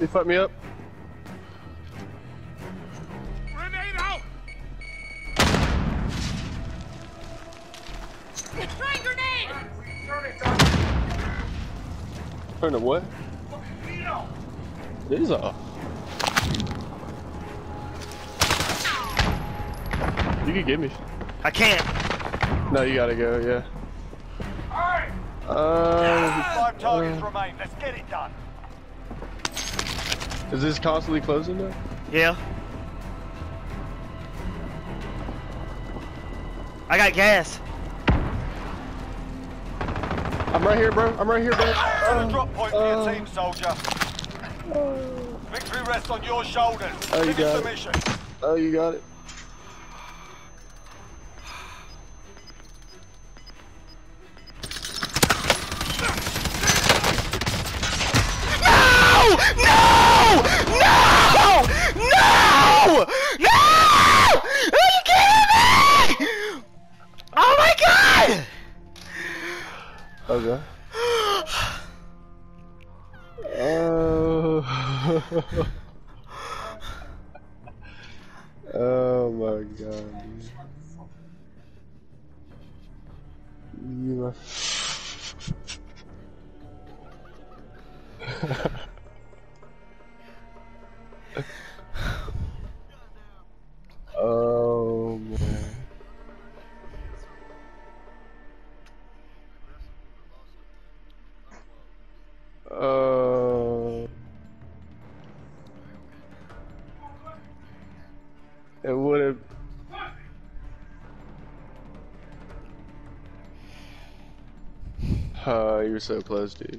He fucked me up. Grenade out! Throwing grenade! Turn to what? These are. You can give me. I can't. No, you gotta go. Yeah. Five targets remain. Let's get it done. Is this constantly closing though? Yeah. I got gas. I'm right here, bro. I'm right here, bro. Got a drop point for your team, soldier. Victory rests on your shoulders. Oh, you Finish got the it. mission. Oh, you got it. No! No! No! No! No! Are you kidding me? Oh my god! Okay. Oh. Oh my god. You are... Oh man. It would have. Oh, you're so close, dude.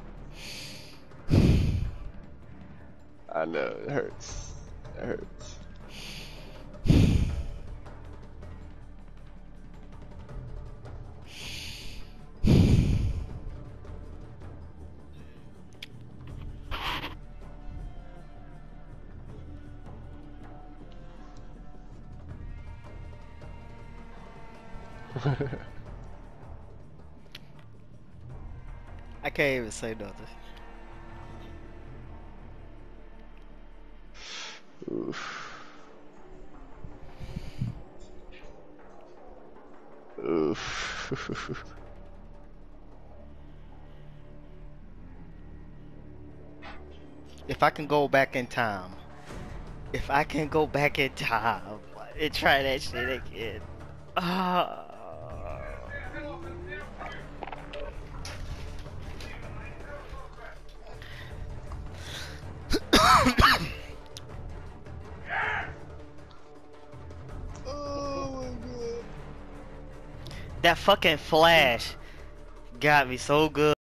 I know, it hurts. It hurts. I can't even say nothing. Oof. Oof. If I can go back in time. If I can go back in time and try that shit again. That fucking flash got me so good.